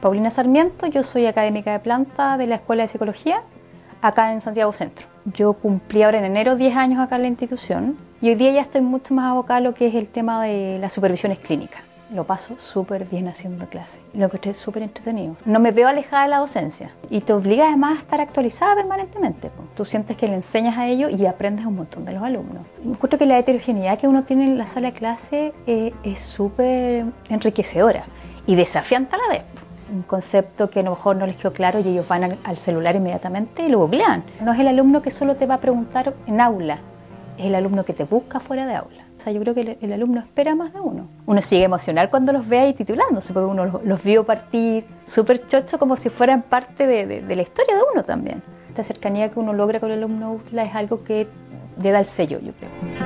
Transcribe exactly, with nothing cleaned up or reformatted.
Paulina Sarmiento, yo soy académica de planta de la Escuela de Psicología, acá en Santiago Centro. Yo cumplí ahora en enero diez años acá en la institución y hoy día ya estoy mucho más abocada a lo que es el tema de las supervisiones clínicas. Lo paso súper bien haciendo clases, lo que estoy súper entretenido. No me veo alejada de la docencia y te obliga además a estar actualizada permanentemente. Tú sientes que le enseñas a ellos y aprendes un montón de los alumnos. Encuentro que la heterogeneidad que uno tiene en la sala de clase eh, es súper enriquecedora y desafiante a la vez. Un concepto que a lo mejor no les quedó claro y ellos van al, al celular inmediatamente y lo googlean. No es el alumno que solo te va a preguntar en aula, es el alumno que te busca fuera de aula. O sea, yo creo que el, el alumno espera más de uno. Uno sigue emocional cuando los ve ahí titulándose, porque uno los, los vio partir súper chocho como si fueran parte de, de, de la historia de uno también. Esta cercanía que uno logra con el alumno UTLA es algo que le da el sello, yo creo.